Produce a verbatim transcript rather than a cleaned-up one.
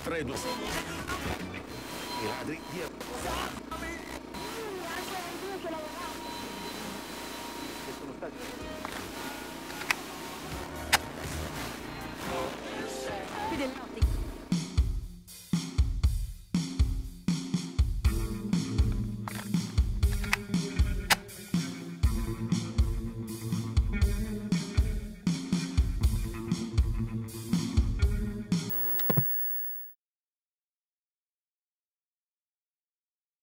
tre, due. I ladri dietro. Sono stati... Fidel, no.